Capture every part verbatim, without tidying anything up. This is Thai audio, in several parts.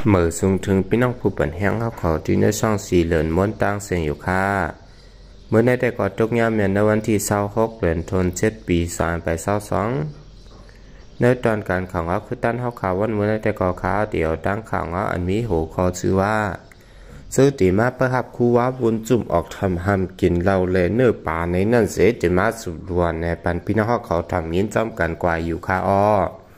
เหมือสูงถึงพี่น้องผู้ปัญแห้งเขาขอที่ในช่องสีเหลือนม้วนตั้งเสียงอยู่ค่ะเมื่อในแต่ก่อนตกยามเนี่ยในวันที่เศร้าหกเดือนธันวาคมปีสามไปเศร้าสองในตอนการข่าวว่าคือตั้นเขาข่าววันเมื่อในแต่ก่อนข่าวเดี๋ยวตั้งข่าวว่าอันมีหูคอชื่อว่าซื้อตีมาประหับคู่ว่าบุญจุ่มออกทำหำกินเราเลยเนื้อป่าในนั่นเสียจะมาสุดดวนในปันพี่น้องเขาทำยินจอมกันกว่าอยู่ค่ะอ้อ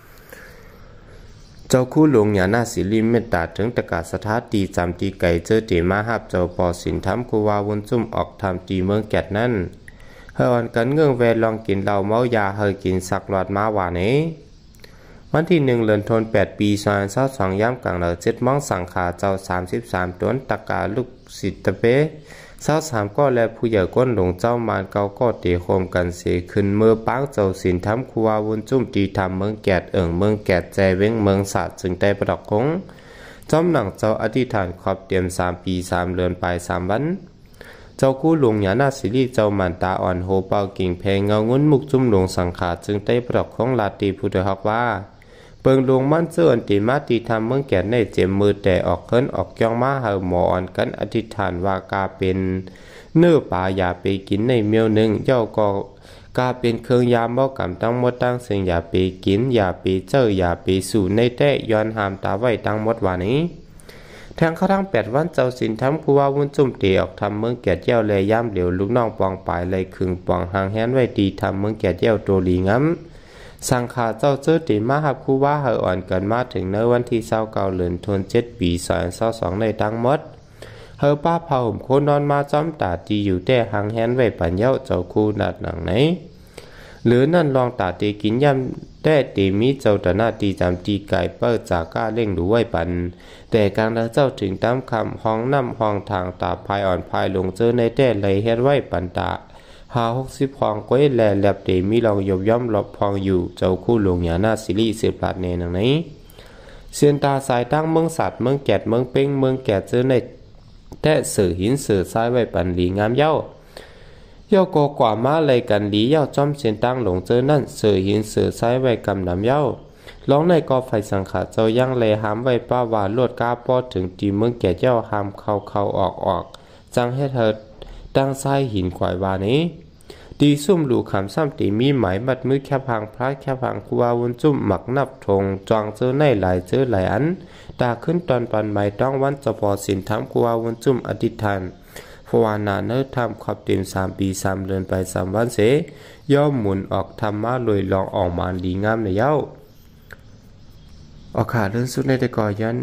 เจ้าคู่หลวงหยาหน้าศิริเมตตาถึงตะกาศสถาตีจำตีไก่เจอตีมาหับเจ้าปอสินทำคูวาวุนจุ่มออกทำตีเมืองแกดนั่นเฮออนกันเงื่องแวลองกินเหล้าเมายาเฮอกินสักหลอดมาหวานเอวันที่หนึ่งเดือนธันวาคมแปดปีสองพันสิบสองย่ำกลางเหลือเจ็ดมองสังขาเจ้าสามสิบสามต้นตะกาลูกศิตเปเศร้าสามก็และผู้ใหญ่ก้นหลงเจ้ามานเกาก็เตะโคมกันเสียขึ้นเมื่อป้างเจ้าสินทำคูวาวุนจุ่มตีทำเมืองแกดเอิ่งเมืองแกดใจเว้งเมืองศาสตร์จึงได้ประดับคงจอมหนังเจ้าอธิษฐานขอบเตรียมสามปีสามเดือนไปสามวันเจ้าคู่หลวงหยาหน้าสิริเจ้ามันตาอ่อนโหเป่ากิ่งเพลงเงางุ้นมุกจุ่มหลวงสังขาจึงได้ประดับคงลาตีพุทธฮักว่าเปิงหลวงมันเสื่อนตีมาตีทำเมืองแก่นในเจมมือแต่ออกเคินออกย่องมาเฮาหมออ่อนกันอธิษฐานว่ากาเป็นเนื้อป่าอย่าไปกินในเมียวหนึ่งเจ้าก็กาเป็นเครื่องยามเบ้ากำตั้งหมดตั้งเสียงอย่าไปกินอย่าไปเจออย่าไปสู่ในแต้ย้อนหามตาไว้ตั้งหมดว่านี้แทงเขาทั้งแปดวันเจ้าสินทำคูว่าวุ้นจุ่มเตียออกทำเมืองแก่เจ้าเลยย่ำเหลียวลูกน้องปองปลายเลยคึงปองหางแฮนไว้ตีทำเมืองแก่เจ้าตัวลีงั้มสังขาเจ้าเจอตีมาหับคู่ว่าเฮออ่อนกันมาถึงในวันที่เศร้าเก่าเลือนทนเจ็ดปีสองเศร้าสองในทั้งหมดเฮอป้าเผาห่มโคนอนมาจ้อมตาตีอยู่แต่หางแฮนไว้ปัญเย้าเจ้าคู่นัดหนังไหนหรือนั่นลองตาตีกินย่ำแต่ตีมีเจ้าตนาตีจำตีไก่เปิดจากก้าเล่งดูไว้ปันแต่การละเจ้าถึงตามคำห้องน้ำห้องทางตาพายอ่อนพายลงเจอในแต่ไหลเฮ็ดไว้ปันตาหาหกสิบพองก้อยแลแลบเตมีลองยบย่อมหลบพองอยู่เจ้าคู่หลวงหยาหน้าสิริสืบหลัดเนนังนี้เสียนตาสายตั้งเมืองสัตว์เมืองแกดเมืองเป้งเมืองแกดเจอในแต่สื่อหินสื่อซ้ายไว้ปันหลีงามเย้าเย้าโกกว่ามาเลยกันหลีเย้าจอมเสียนตั้งหลงเจอนั่นสื่อหินสื่อซ้ายไว้กำนำเย้าร้องในกอไฟสังขาเจ้ายังเลยหามไว้ป้าว่าลวดกาปอถึงตีเมืองแกดเย้าหามเข้าเข้าออกออกจังให้เธอตั้งซ้ายหินขวายวานี้ตีซุ่มหลูคำซ้ำตีมีหมายมัดมือแคบพังพระแคบพังคูวาวุนจุ่มหมักนับทงจองเจอในหลายเจอหลายอันตาขึ้นตอนปันใหม่ต้องวันจะพอสินทำคูวาวุนจุ่มอธิษฐานฟวานาเนื้อทำขอบเต็มสามปีสามเดือนไปสามวันเสย่อมหมุนออกทำมาลอยลองออกมาดีงามในเย้าออกขาเรื่องสุดในตะกอยัน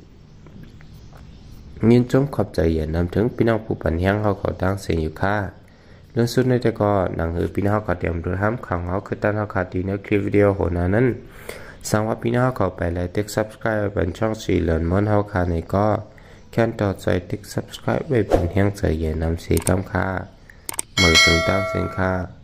ยินจมขอบใจอย่านำถึงพี่น้องผู้ปัญญาเขาเขาตั้งเสียงอยู่ค่าเรื่องสุดในแต่ก็หนังหือพี่น้องเขาเตรียมดูห้ามขังเขาคือตั้งเขาขาดดีในคลิปวิดีโอโหนานั้นสังว่าพี่น้องเขาไปเลยติ๊ก subscribe เป็นช่องสีเหลืองม้วนเขาขาในก็แค่ต่อใจติ๊ก subscribe ไว้เป็นแห้งใจเย็นนำสีกำค่าเหมือนถึงตั้งเสียงค่า